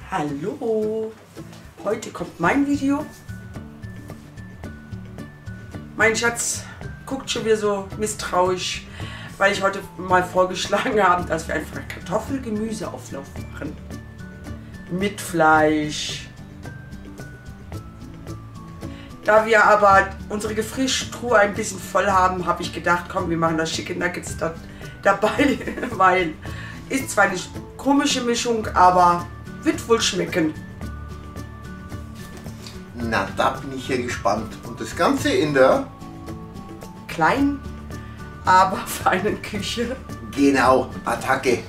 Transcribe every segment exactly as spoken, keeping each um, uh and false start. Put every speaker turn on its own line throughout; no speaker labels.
Hallo, heute kommt mein Video. Mein Schatz guckt schon wieder so misstrauisch, weil ich heute mal vorgeschlagen habe, dass wir einfach Kartoffel-Gemüseauflauf machen. Mit Fleisch. Da wir aber unsere Gefrischtruhe ein bisschen voll haben, habe ich gedacht, komm, wir machen das Chicken Nuggets da, dabei, weil ist zwar eine komische Mischung, aber wird wohl schmecken.
Na, da bin ich ja gespannt. Und das Ganze in der
kleinen, aber feinen Küche.
Genau, Attacke.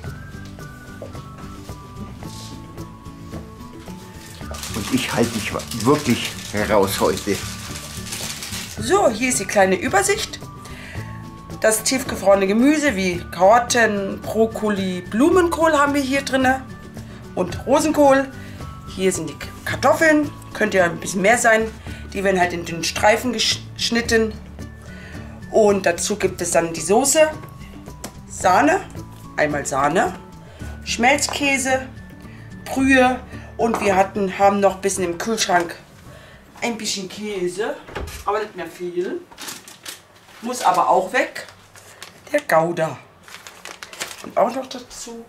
Und ich halte mich wirklich heraus heute.
So, hier ist die kleine Übersicht. Das tiefgefrorene Gemüse wie Karotten, Brokkoli, Blumenkohl haben wir hier drin und Rosenkohl. Hier sind die Kartoffeln, könnte ja ein bisschen mehr sein. Die werden halt in dünnen Streifen geschnitten. Und dazu gibt es dann die Soße, Sahne, einmal Sahne, Schmelzkäse, Brühe und wir hatten, haben noch ein bisschen im Kühlschrank ein bisschen Käse, aber nicht mehr viel. Muss aber auch weg. Der Gouda. Und auch noch dazu.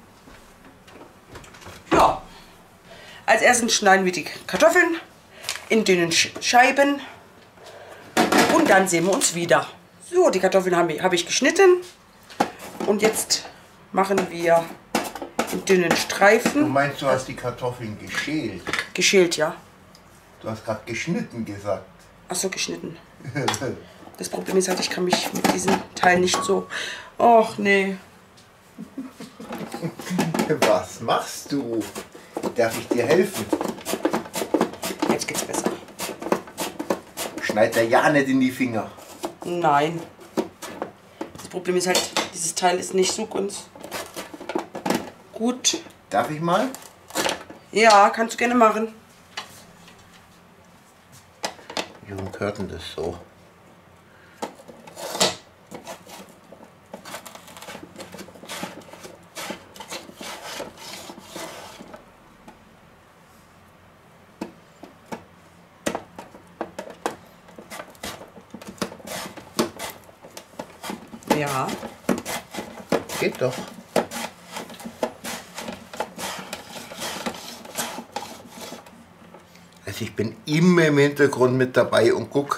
Ja. Als erstes schneiden wir die Kartoffeln in dünnen Scheiben. Und dann sehen wir uns wieder. So, die Kartoffeln habe ich, habe ich geschnitten. Und jetzt machen wir in dünnen Streifen.
Du meinst, du hast die Kartoffeln geschält?
Geschält, ja.
Du hast gerade geschnitten gesagt.
Ach so, geschnitten. Das Problem ist halt, ich kann mich mit diesem Teil nicht so... Och, nee.
Was machst du? Darf ich dir helfen?
Jetzt geht's besser.
Schneid der ja nicht in die Finger.
Nein. Das Problem ist halt, dieses Teil ist nicht so ganz gut.
Darf ich mal?
Ja, kannst du gerne machen.
Wie gehört denn das so?
Ja.
Geht doch. Also ich bin immer im Hintergrund mit dabei und guck.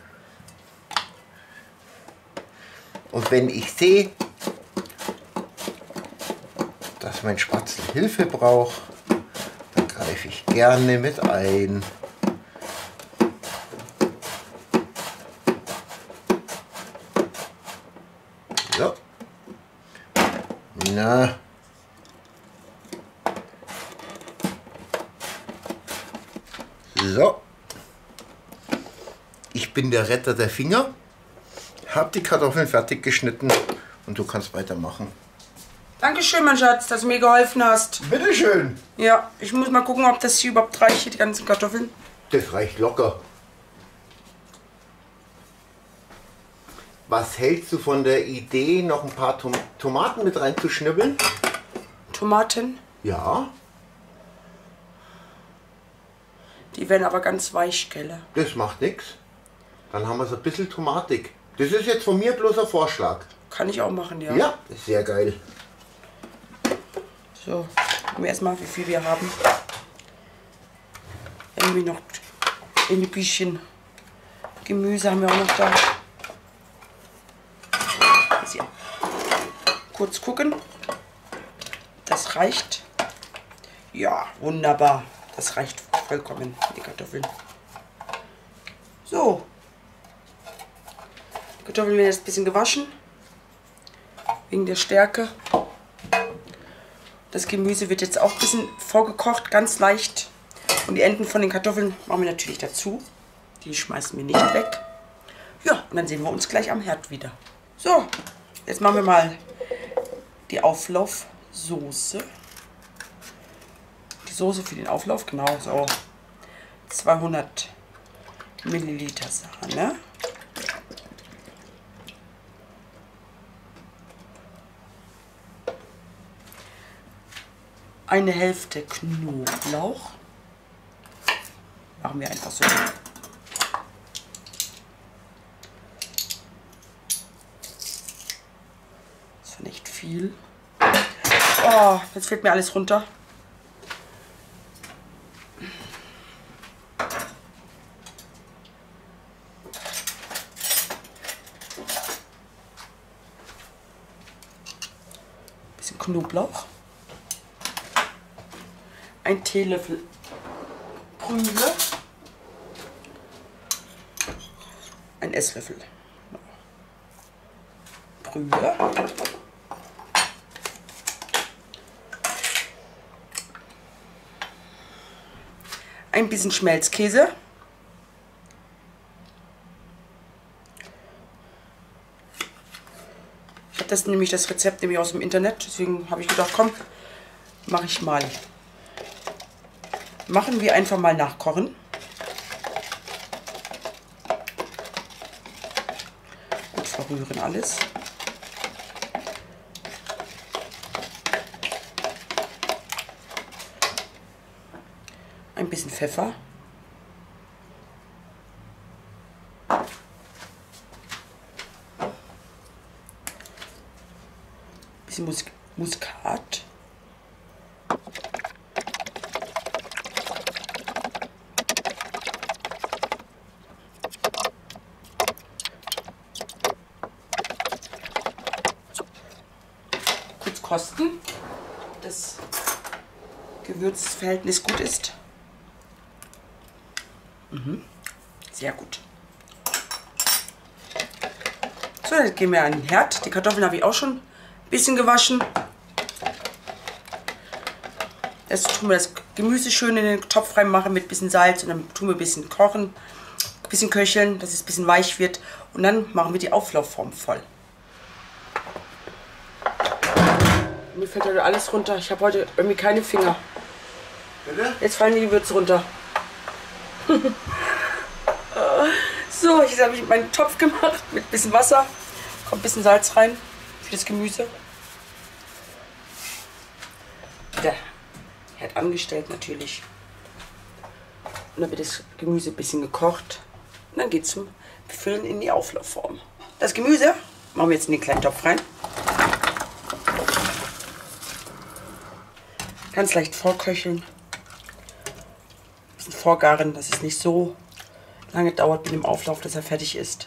Und wenn ich sehe, dass mein Spatzel Hilfe braucht, dann greife ich gerne mit ein. So. Na. So. Ich bin der Retter der Finger. Hab die Kartoffeln fertig geschnitten und du kannst weitermachen.
Dankeschön, mein Schatz, dass du mir geholfen hast.
Bitteschön.
Ja, ich muss mal gucken, ob das hier überhaupt reicht, hier die ganzen Kartoffeln.
Das reicht locker. Was hältst du von der Idee, noch ein paar Tom Tomaten mit reinzuschnibbeln?
Tomaten?
Ja.
Die werden aber ganz weich, gell?
Das macht nichts. Dann haben wir so ein bisschen Tomatik. Das ist jetzt von mir bloß ein Vorschlag.
Kann ich auch machen, ja.
Ja, das ist sehr geil.
So, gucken wir erstmal, wie viel wir haben. Irgendwie noch ein bisschen Gemüse haben wir auch noch da. Hier. Kurz gucken. Das reicht. Ja, wunderbar. Das reicht vollkommen, die Kartoffeln. So. Die Kartoffeln werden jetzt ein bisschen gewaschen. Wegen der Stärke. Das Gemüse wird jetzt auch ein bisschen vorgekocht, ganz leicht. Und die Enden von den Kartoffeln machen wir natürlich dazu. Die schmeißen wir nicht weg. Ja, und dann sehen wir uns gleich am Herd wieder. So, jetzt machen wir mal die Auflaufsoße. Die Soße für den Auflauf, genau so. zweihundert Milliliter Sahne. eine Hälfte Knoblauch. Machen wir einfach so. Das war nicht viel. Oh, jetzt fällt mir alles runter. Bisschen Knoblauch. Ein Teelöffel Brühe. Ein Esslöffel Brühe. Ein bisschen Schmelzkäse. Ich habe das nämlich das Rezept nämlich aus dem Internet, deswegen habe ich gedacht, komm, mache ich mal. Machen wir einfach mal nachkochen. Und verrühren alles. Ein bisschen Pfeffer. Ein bisschen Mus Muskat. Kurz kosten, ob das Gewürzverhältnis gut ist. Mhm. Sehr gut. So, jetzt gehen wir an den Herd. Die Kartoffeln habe ich auch schon ein bisschen gewaschen. Jetzt tun wir das Gemüse schön in den Topf reinmachen mit ein bisschen Salz und dann tun wir ein bisschen kochen, ein bisschen köcheln, dass es ein bisschen weich wird und dann machen wir die Auflaufform voll. Mir fällt heute alles runter. Ich habe heute irgendwie keine Finger.
Bitte?
Jetzt fallen die Gewürze runter. So, jetzt habe ich meinen Topf gemacht mit ein bisschen Wasser. Kommt ein bisschen Salz rein für das Gemüse. Der Herd angestellt natürlich. Und dann wird das Gemüse ein bisschen gekocht. Und dann geht es zum Befüllen in die Auflaufform. Das Gemüse machen wir jetzt in den kleinen Topf rein. Ganz leicht vorköcheln. Ein bisschen vorgaren, dass es nicht so lange dauert mit dem Auflauf, dass er fertig ist.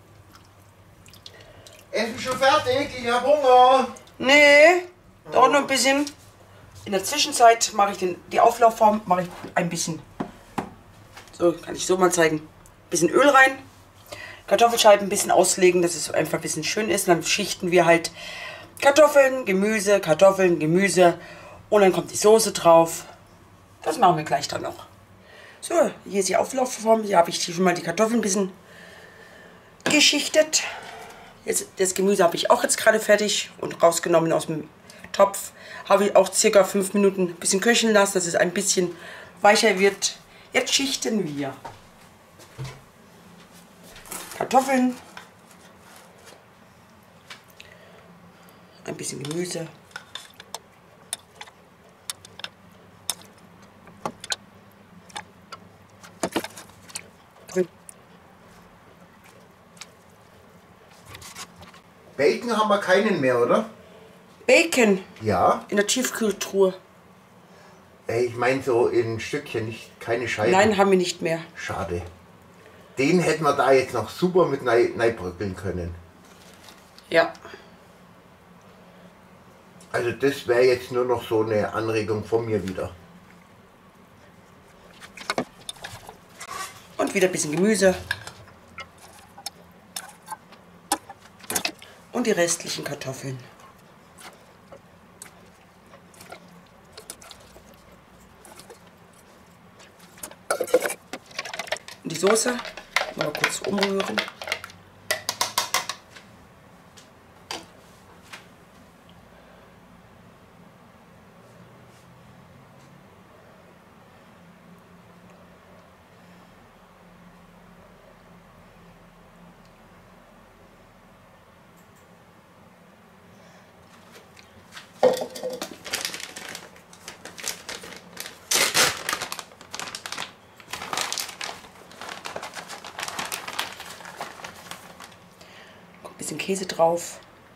Essen schon fertig, ich hab Hunger.
Nee, dauert noch ein bisschen. In der Zwischenzeit mache ich den, die Auflaufform mache ich ein bisschen. So, kann ich so mal zeigen. Ein bisschen Öl rein. Kartoffelscheiben ein bisschen auslegen, dass es einfach ein bisschen schön ist. Und dann schichten wir halt Kartoffeln, Gemüse, Kartoffeln, Gemüse. Und dann kommt die Soße drauf. Das machen wir gleich dann noch. So, hier ist die Auflaufform. Hier habe ich schon mal die Kartoffeln ein bisschen geschichtet. Jetzt, das Gemüse habe ich auch jetzt gerade fertig und rausgenommen aus dem Topf. Habe ich auch circa fünf Minuten ein bisschen köcheln lassen, dass es ein bisschen weicher wird. Jetzt schichten wir Kartoffeln, ein bisschen Gemüse.
Bacon haben wir keinen mehr, oder?
Bacon
Ja.
in der Tiefkühltruhe.
Ey, ich meine so in Stückchen, nicht keine Scheiben.
Nein, haben wir nicht mehr.
Schade. Den hätten wir da jetzt noch super mit reinbröckeln können.
Ja.
Also das wäre jetzt nur noch so eine Anregung von mir wieder.
Und wieder ein bisschen Gemüse. Und die restlichen Kartoffeln. Und die Soße mal kurz umrühren. bisschen Käse drauf.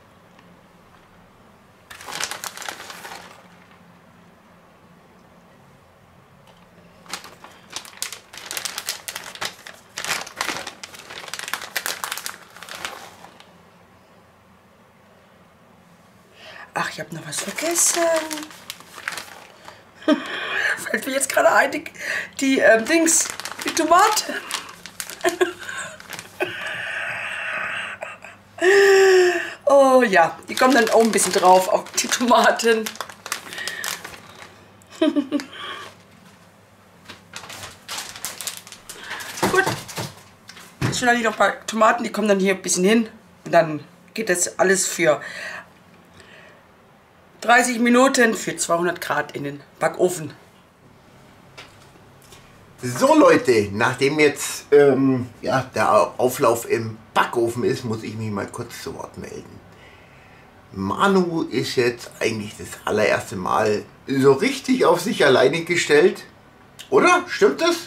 Ach, ich habe noch was vergessen. Fällt mir jetzt gerade ein, die, die ähm, Dings, die Tomate. Oh ja, die kommen dann auch ein bisschen drauf, auf die Tomaten. Gut. Jetzt schon noch ein paar Tomaten, die kommen dann hier ein bisschen hin. Und dann geht das alles für dreißig Minuten für zweihundert Grad in den Backofen.
So Leute, nachdem jetzt ähm, ja, der Auflauf im Backofen ist, muss ich mich mal kurz zu Wort melden. Manu ist jetzt eigentlich das allererste Mal so richtig auf sich alleine gestellt. Oder? Stimmt das?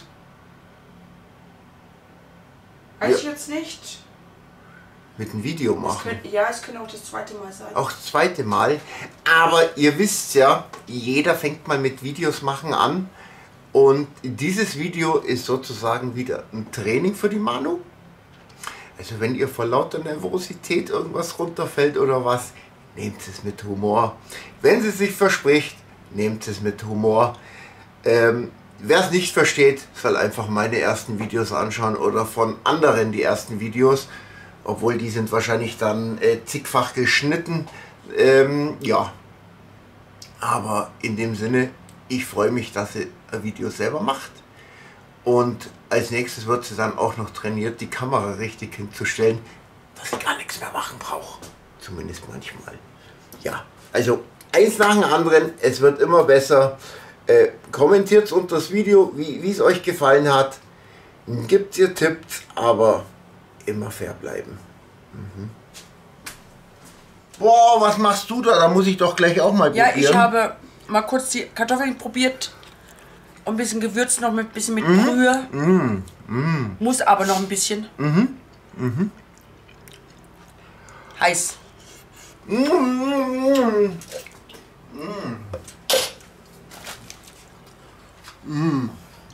Weiß
ja.
ich jetzt nicht.
Mit einem Video machen.
Es könnte, ja, es könnte auch das zweite Mal sein.
Auch das zweite Mal. Aber ihr wisst ja, jeder fängt mal mit Videos machen an. Und dieses Video ist sozusagen wieder ein Training für die Manu. Also wenn ihr vor lauter Nervosität irgendwas runterfällt oder was, nehmt es mit Humor. Wenn sie sich verspricht, nehmt es mit Humor. Ähm, wer es nicht versteht, soll einfach meine ersten Videos anschauen oder von anderen die ersten Videos. Obwohl die sind wahrscheinlich dann äh, zigfach geschnitten. Ähm, ja. Aber in dem Sinne, ich freue mich, dass sie ein Video selber macht. Und als nächstes wird sie dann auch noch trainiert, die Kamera richtig hinzustellen, dass sie gar nichts mehr machen braucht. Zumindest manchmal. Ja, also eins nach dem anderen, es wird immer besser. Äh, kommentiert unter das Video, wie es euch gefallen hat. Gebt ihr Tipps, aber immer fair bleiben. Mhm. Boah, was machst du da? Da muss ich doch gleich auch mal
ja,
probieren.
Ja, ich habe mal kurz die Kartoffeln probiert. Und ein bisschen gewürzt noch mit ein bisschen mit mhm. Brühe.
Mhm. Mhm.
Muss aber noch ein bisschen.
Mhm. Mhm.
Heiß.
Mhm. Mhm.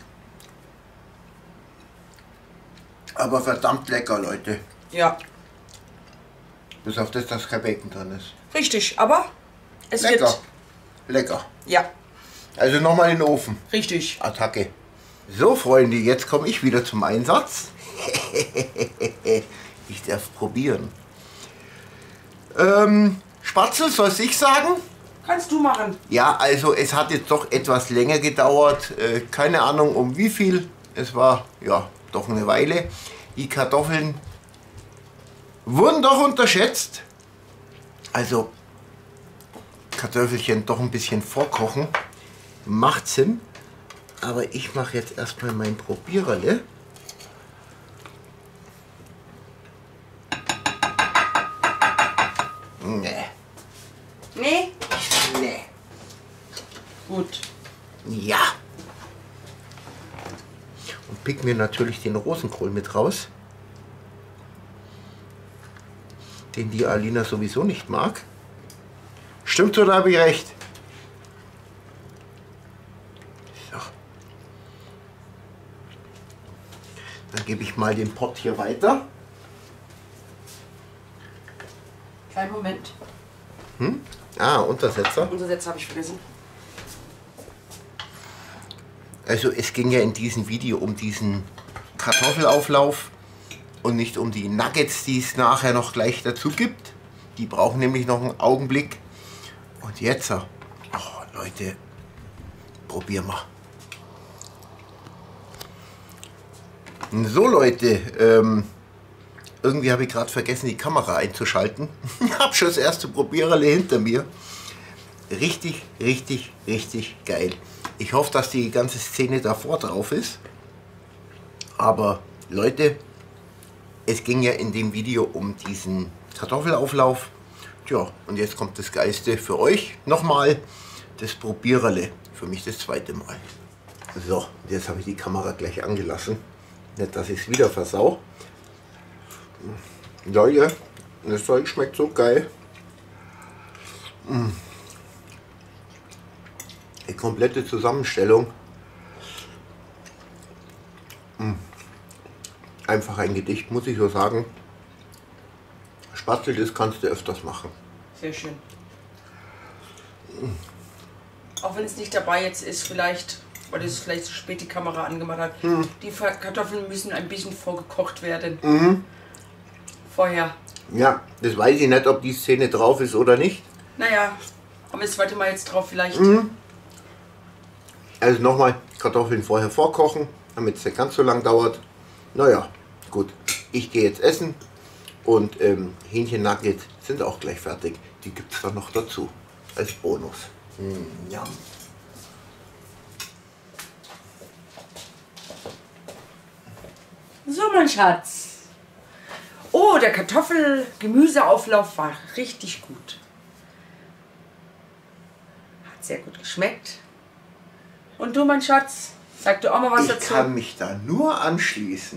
Aber verdammt lecker, Leute.
Ja.
Bis auf das, dass kein Bacon drin ist.
Richtig, aber es
lecker.
wird...
Lecker.
Ja.
Also nochmal in den Ofen.
Richtig.
Attacke. So, Freunde, jetzt komme ich wieder zum Einsatz. Ich darf probieren. Ähm, Spatzel, soll ich sagen?
Kannst du machen.
Ja, also es hat jetzt doch etwas länger gedauert. Äh, keine Ahnung um wie viel. Es war, ja, doch eine Weile. Die Kartoffeln wurden doch unterschätzt. Also, Kartoffelchen doch ein bisschen vorkochen. Macht Sinn. Aber ich mache jetzt erstmal mein Probiererle. Nee.
Nee?
Nee.
Gut.
Ja. Und pick mir natürlich den Rosenkohl mit raus. Den die Alina sowieso nicht mag. Stimmt oder habe ich recht? So. Dann gebe ich mal den Pott hier weiter.
Kleinen Moment.
Hm? Ah, Untersetzer.
Untersetzer habe ich vergessen.
Also es ging ja in diesem Video um diesen Kartoffelauflauf und nicht um die Nuggets, die es nachher noch gleich dazu gibt. Die brauchen nämlich noch einen Augenblick. Und jetzt, oh Leute, probieren wir. So Leute, ähm, irgendwie habe ich gerade vergessen, die Kamera einzuschalten. Ich habe schon das erste Probiererle hinter mir. Richtig, richtig, richtig geil. Ich hoffe, dass die ganze Szene davor drauf ist. Aber Leute, es ging ja in dem Video um diesen Kartoffelauflauf. Tja, und jetzt kommt das Geilste für euch. Nochmal das Probiererle. Für mich das zweite Mal. So, jetzt habe ich die Kamera gleich angelassen. Nicht, dass ich es wieder versau. Leute, Das Zeug schmeckt so geil. Die komplette Zusammenstellung. Einfach ein Gedicht, muss ich so sagen. Spatzel, das kannst du öfters machen.
Sehr schön. Auch wenn es nicht dabei jetzt ist, vielleicht, weil es vielleicht zu spät die Kamera angemacht hat, hm. die Kartoffeln müssen ein bisschen vorgekocht werden. Mhm. Vorher.
Ja, das weiß ich nicht, ob die Szene drauf ist oder nicht.
Naja, aber das zweite Mal jetzt drauf vielleicht.
Mhm. Also nochmal, Kartoffeln vorher vorkochen, damit es nicht ganz so lang dauert. Naja, gut. Ich gehe jetzt essen und ähm, Hähnchen-Nuggets sind auch gleich fertig. Die gibt es dann noch dazu, als Bonus. Mm, ja.
So, mein Schatz. Oh, der Kartoffel-Gemüseauflauf war richtig gut. Hat sehr gut geschmeckt. Und du, mein Schatz, sag du auch mal was
ich
dazu.
Ich kann mich da nur anschließen.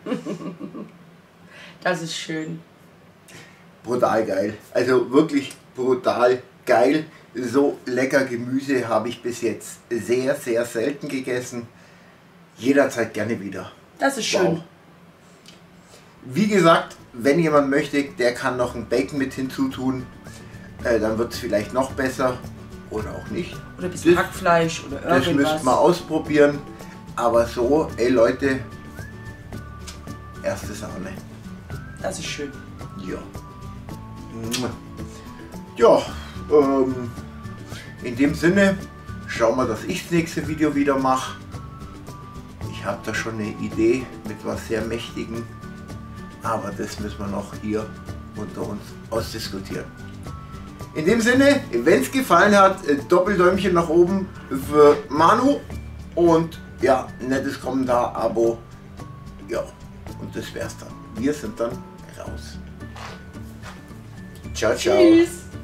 Das ist schön.
Brutal geil. Also wirklich brutal geil. So lecker Gemüse habe ich bis jetzt sehr, sehr selten gegessen. Jederzeit gerne wieder.
Das ist schön.
Wow. Wie gesagt, wenn jemand möchte, der kann noch ein Bacon mit hinzutun. Äh, dann wird es vielleicht noch besser. Oder auch nicht.
Oder ein bisschen das, Hackfleisch oder irgendwas.
Das müsst ihr ausprobieren. Aber so, ey Leute, erste Sahne.
Das ist schön.
Ja. Ja, ähm, in dem Sinne, schauen wir, dass ich das nächste Video wieder mache. Ich habe da schon eine Idee mit was sehr Mächtigen. Aber das müssen wir noch hier unter uns ausdiskutieren. In dem Sinne, wenn es gefallen hat, Doppeldäumchen nach oben für Manu und ja, nettes Kommentar, Abo. Ja, und das wär's dann. Wir sind dann raus. Ciao, ciao.
Tschüss.